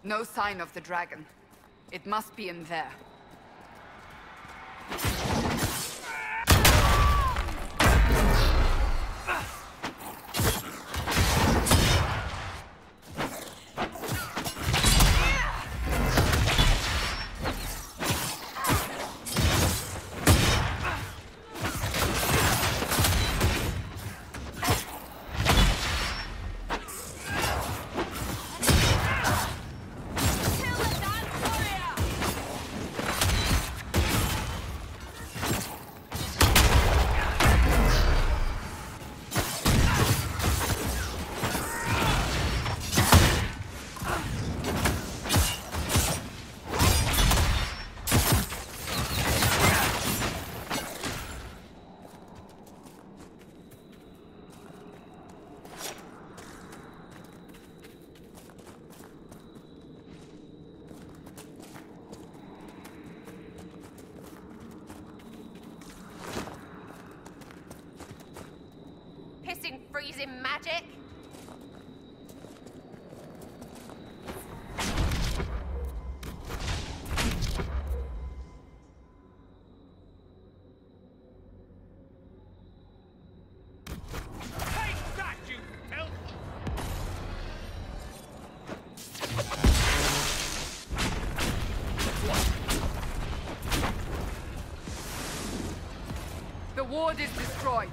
No sign of the dragon. It must be in there. Freezing magic? Take that, you filth! The ward is destroyed.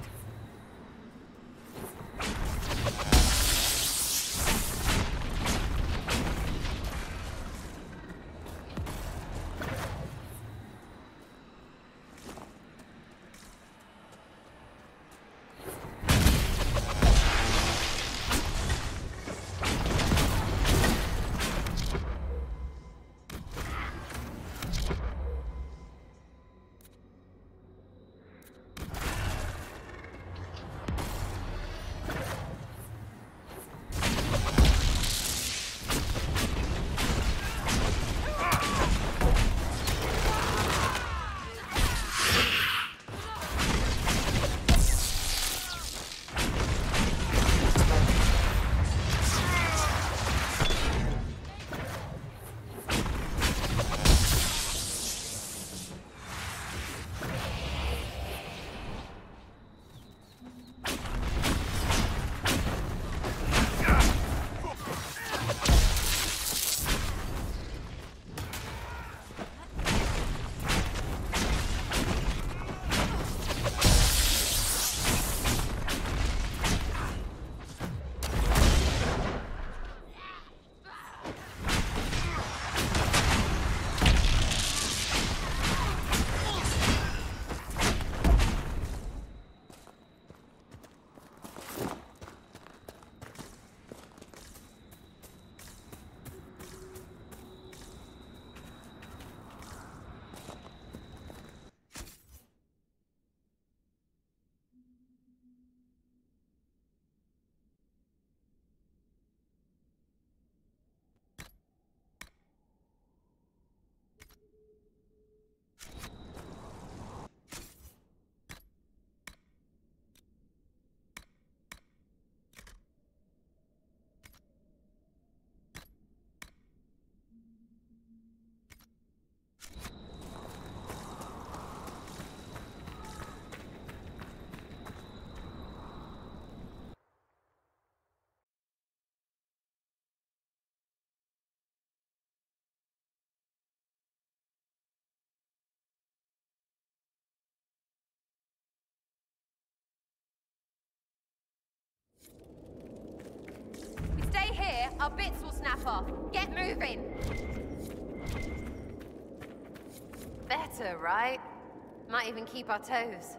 We stay here, our bits will snap off. Get moving! Better, right? Might even keep our toes.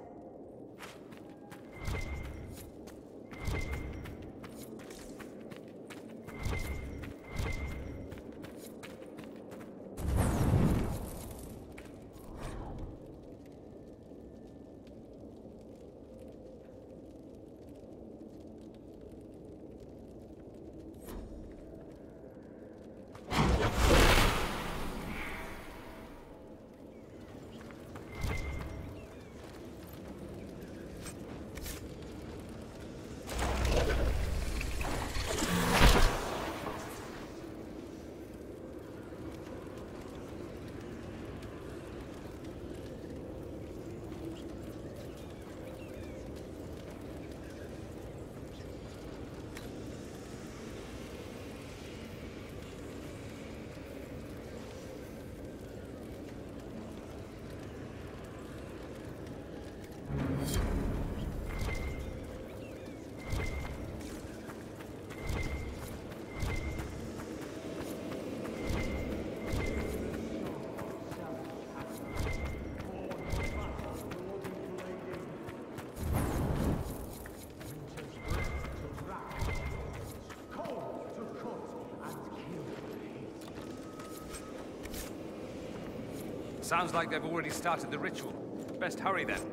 Sounds like they've already started the ritual. Best hurry then.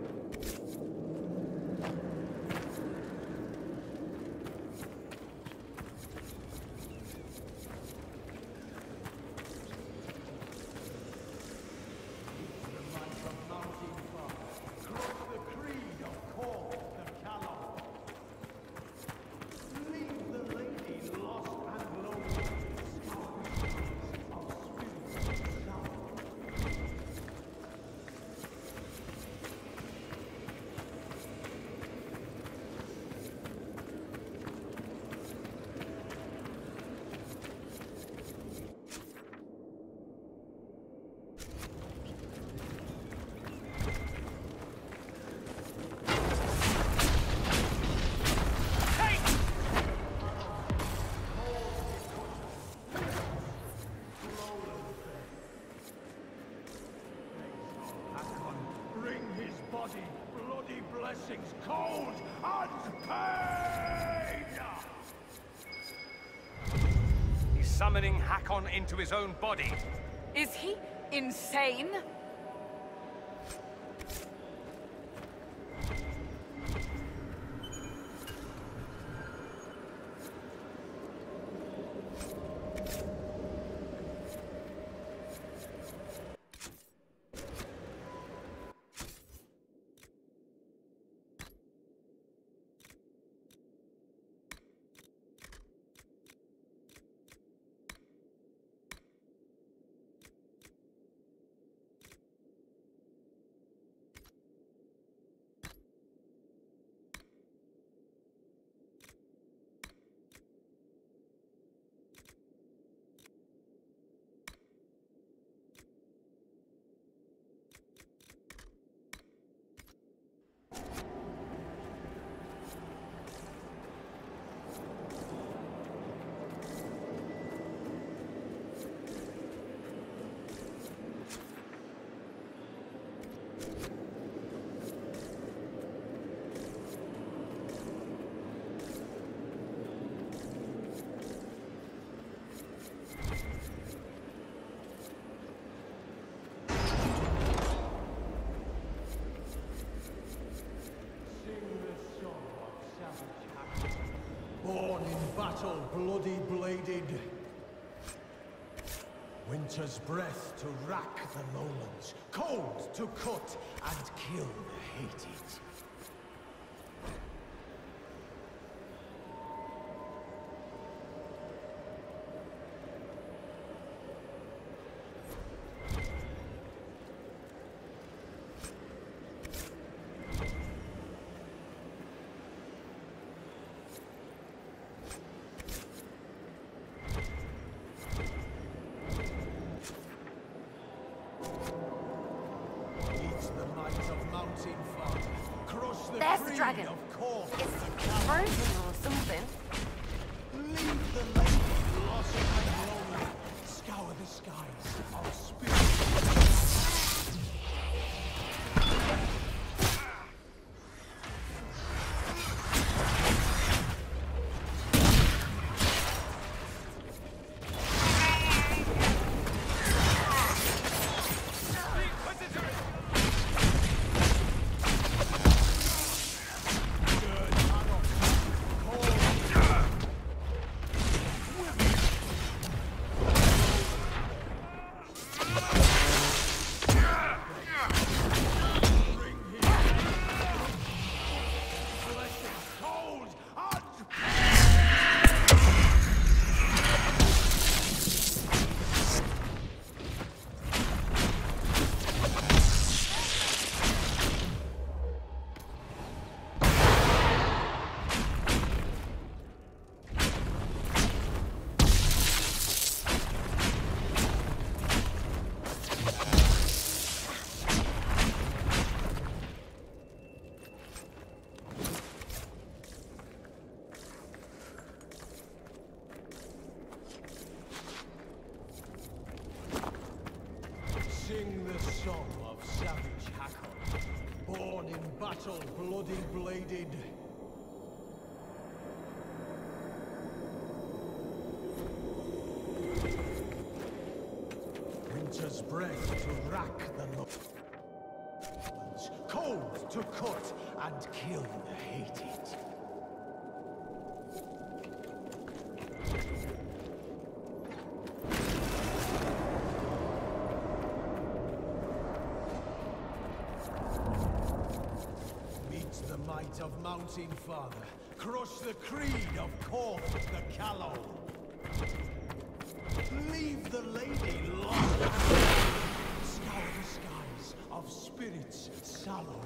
Bloody blessings, cold and pain! He's summoning Hakon into his own body. Is he insane? Born in battle, bloody bladed. Winter's breath to rack the lowlands, cold to cut and kill the hated. There's the dragon. It's frozen or something. Leave the lady lost and lonely. Scour the skies of spirit. Sing the song of savage Hakon, born in battle, bloody bladed. Winter's breath to rack the lowlands, cold to cut and kill the hated. Meet the might of Mountain Father. Crush the creed of Corth the Callow. Leave the lady lost. Scour the skies of spirits sallow.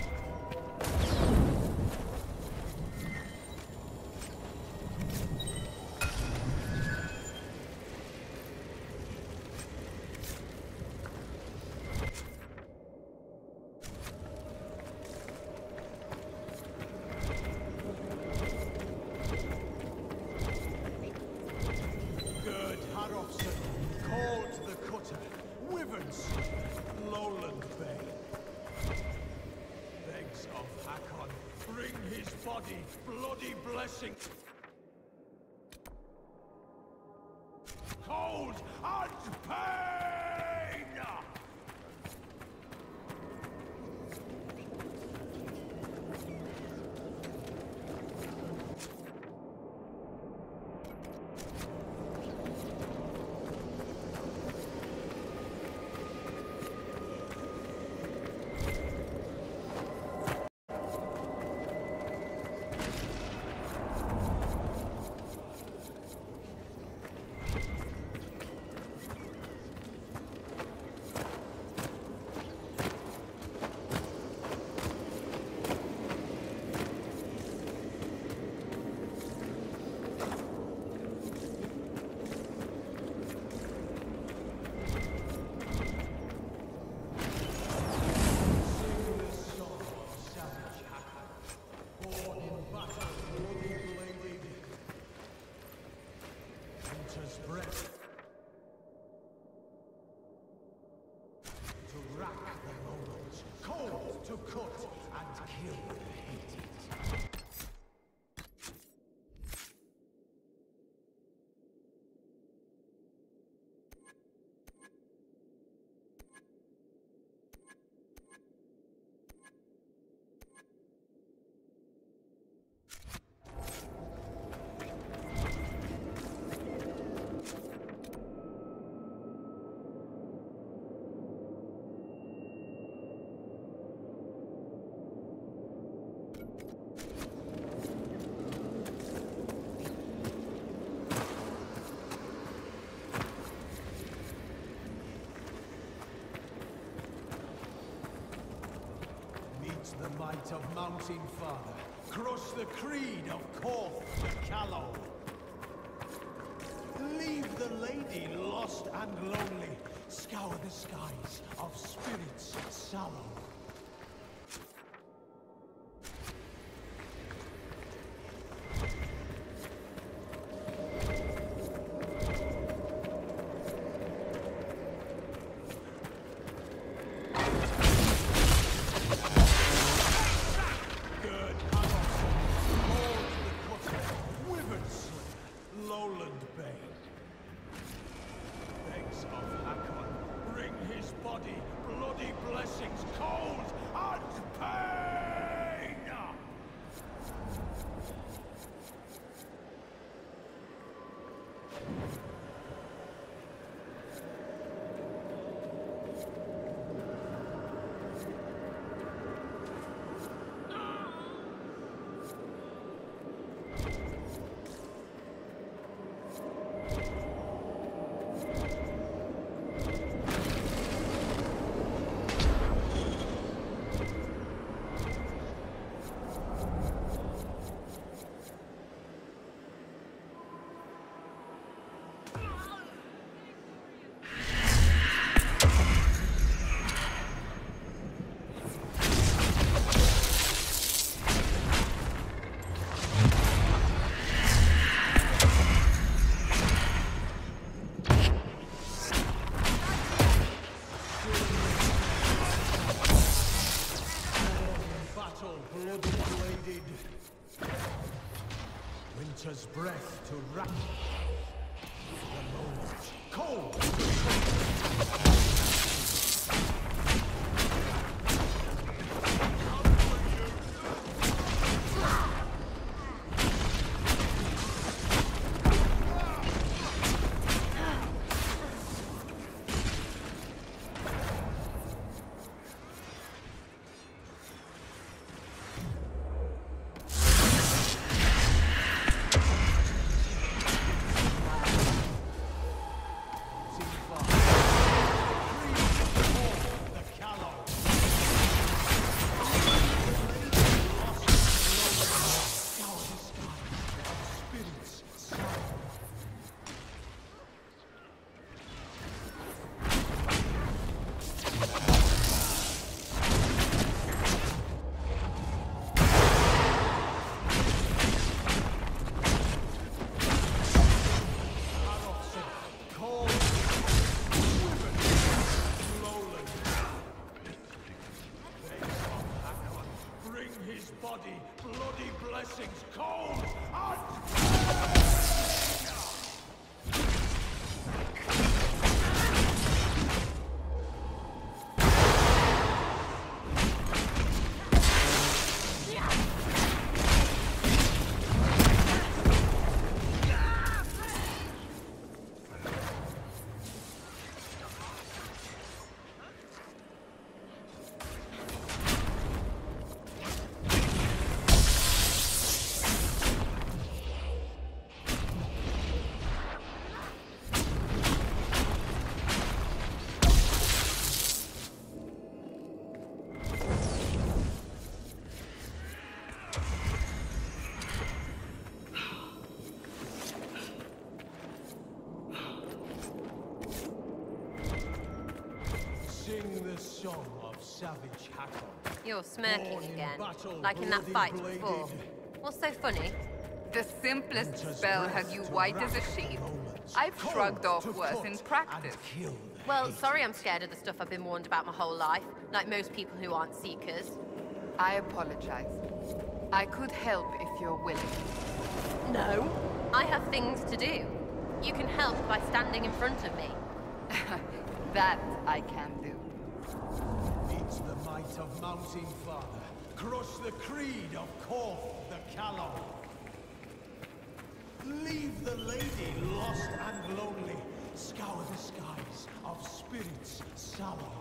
Lowland Bay. Begs of Hakon, bring his body, bloody blessing. Cold and pain! Breath to rack the lowlands, cold to cut and kill the hated. The might of Mountain Father. Crush the creed of Corth the Callow. Leave the lady lost and lonely. Scour the skies of spirits sallow. Lowland Bay. Begs of Hakon, bring his body, bloody blessings, cold and pain! Bloody-bladed. Winter's breath to rack the lowlands. Cold! his body, bloody blessings, cold and... Sing the song of savage Hakon. You're smirking Born in again, battle, like in that fight bloody-bladed. before. What's so funny? The simplest spell has you white as a sheet. I've shrugged off worse in practice. Well, sorry I'm scared of the stuff I've been warned about my whole life, like most people who aren't Seekers. I apologize. I could help if you're willing. No. I have things to do. You can help by standing in front of me. That I can do. It's the might of Mountain Father. Crush the creed of Korth the Callow. Leave the lady lost and lonely. Scour the skies of spirits sallow.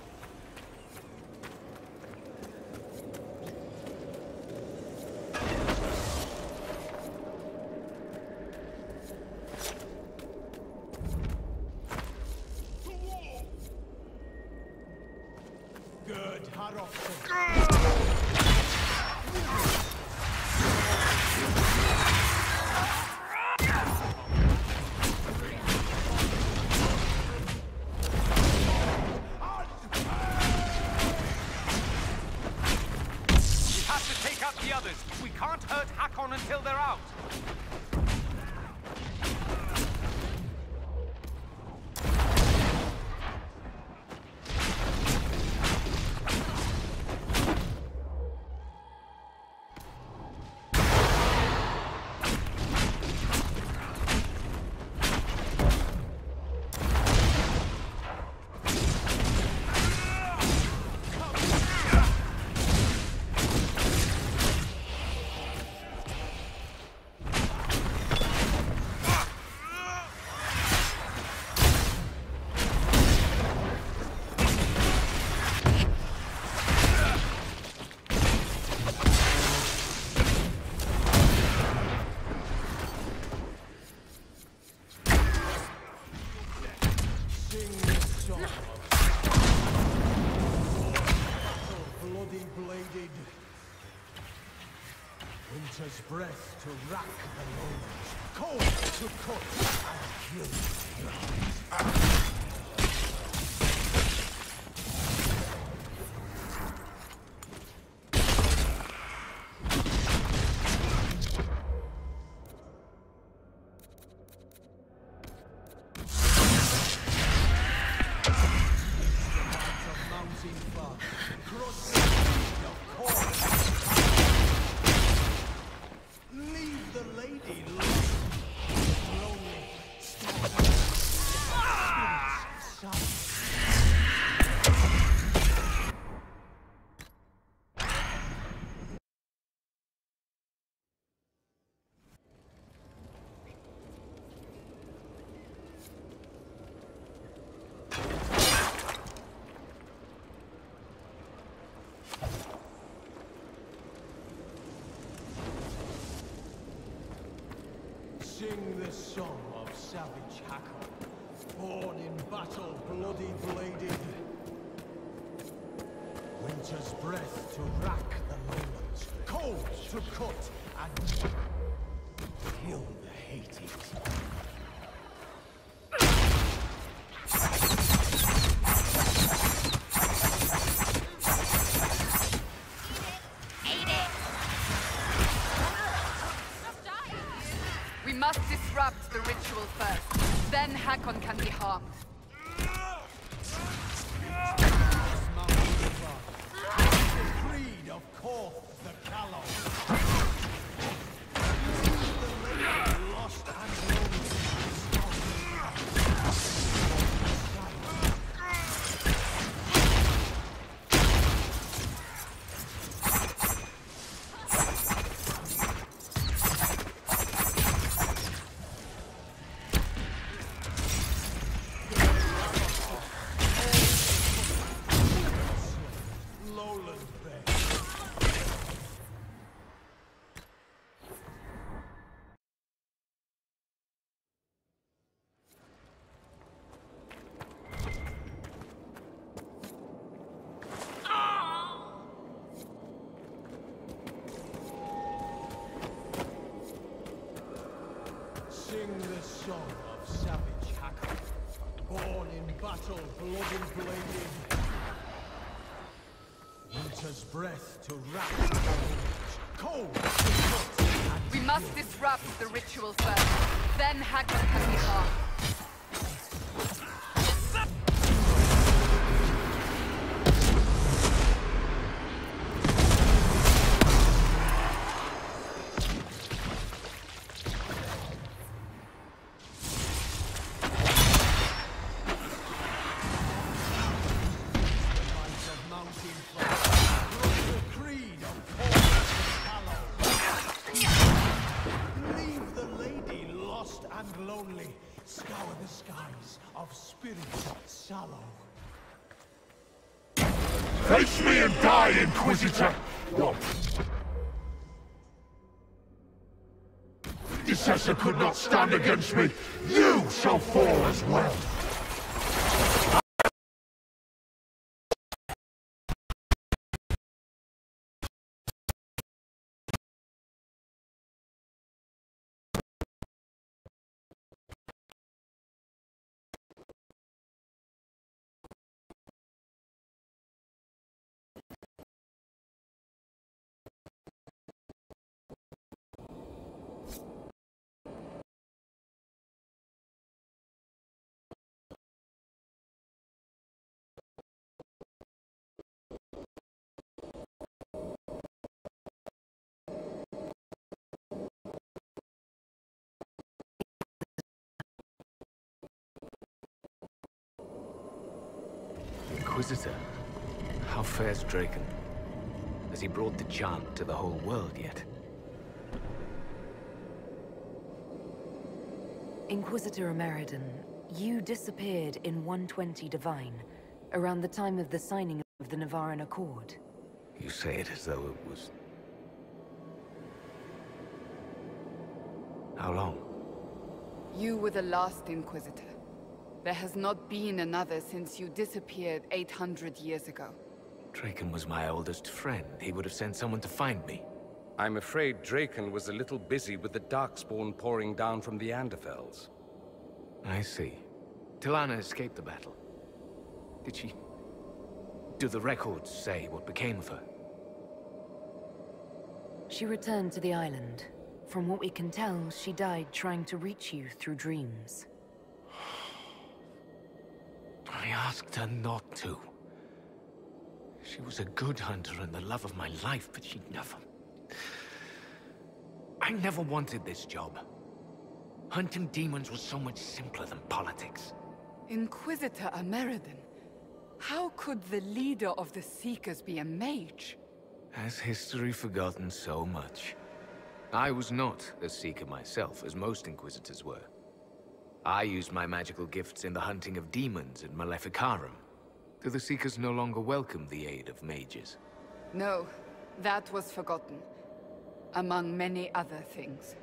Good, Harrockson. We have to take out the others. We can't hurt Hakon until they're out. Sing the song of bloody-bladed. Winter's breath to rack the lowlands, cold to cut and kill. Mountain Father, cross the creed of Korth. Leave the lady lost, lonely, spirits, silent. Sing the song of savage Hakon, born in battle, bloody-bladed. Winter's breath to rack the lowlands, cold to cut and kill the hated. We must disrupt the ritual first. Then Hakon can be harmed. Mountain Father, the creed of Korth the Callow. son of savage Hakkon, born in battle, blood and bladed. Winter's breath to wrap the bones, cold to cut and We must disrupt the ritual first. Then Hakkon can be harmed. scour the skies of spirit sallow. Face me and die, Inquisitor! Decessor could not stand against me. You shall fall as well. Inquisitor, how fares Draken? Has he brought the chant to the whole world yet? Inquisitor Ameridan, you disappeared in 120 Divine, around the time of the signing of the Navaran Accord. You say it as though it was... How long? You were the last Inquisitor. There has not been another since you disappeared 800 years ago. Draken was my oldest friend. He would have sent someone to find me. I'm afraid Draken was a little busy with the Darkspawn pouring down from the Anderfells. I see. Tilana escaped the battle. Did she... Do the records say what became of her? She returned to the island. From what we can tell, she died trying to reach you through dreams. I asked her not to. She was a good hunter and the love of my life, but she never... I never wanted this job. Hunting demons was so much simpler than politics. Inquisitor Ameridan, how could the leader of the Seekers be a mage? Has history forgotten so much? I was not a Seeker myself, as most Inquisitors were. I used my magical gifts in the hunting of demons in Maleficarum. Do the Seekers no longer welcome the aid of mages? No, that was forgotten. Among many other things.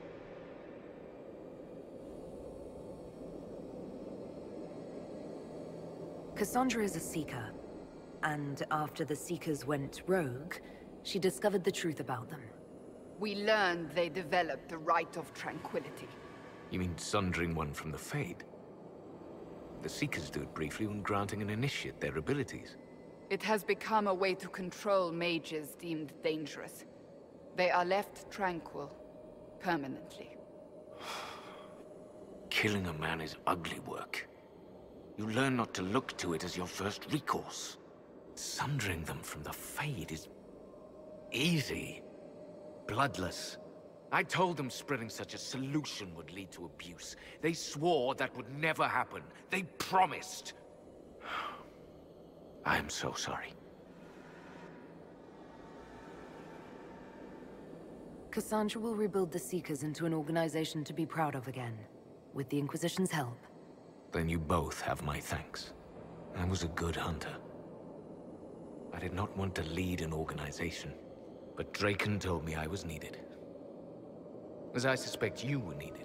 Cassandra is a Seeker, and after the Seekers went rogue, she discovered the truth about them. We learned they developed the Rite of Tranquility. You mean sundering one from the Fade? The Seekers do it briefly when granting an initiate their abilities. It has become a way to control mages deemed dangerous. They are left tranquil, permanently. Killing a man is ugly work. You learn not to look to it as your first recourse. Sundering them from the Fade is... easy. Bloodless. I told them spreading such a solution would lead to abuse. They swore that would never happen. They promised. I am so sorry. Cassandra will rebuild the Seekers into an organization to be proud of again, with the Inquisition's help. Then you both have my thanks. I was a good hunter. I did not want to lead an organization, but Draken told me I was needed. As I suspect you were needed.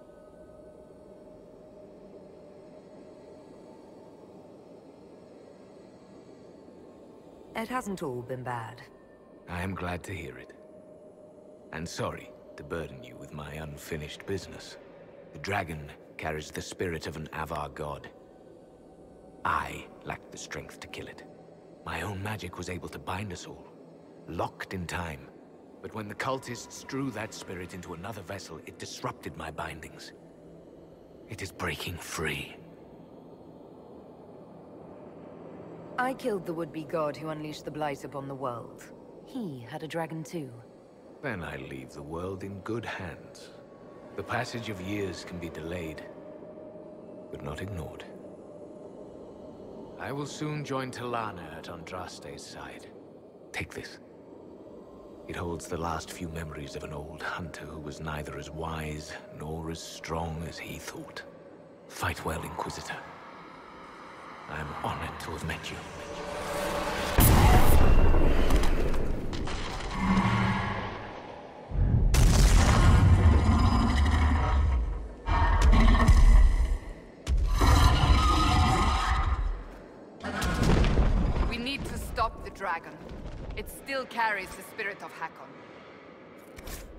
It hasn't all been bad. I am glad to hear it. And sorry to burden you with my unfinished business. The dragon carries the spirit of an Avar god. I lacked the strength to kill it. My own magic was able to bind us all, locked in time. But when the cultists drew that spirit into another vessel, it disrupted my bindings. It is breaking free. I killed the would-be god who unleashed the Blight upon the world. He had a dragon too. Then I leave the world in good hands. The passage of years can be delayed, but not ignored. I will soon join Talana at Andraste's side. Take this. It holds the last few memories of an old hunter who was neither as wise nor as strong as he thought. Fight well, Inquisitor. I am honored to have met you. We need to stop the dragon. It still carries the spirit of Hakon.